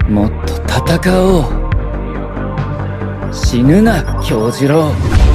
もっと戦おう。死ぬな、京次郎。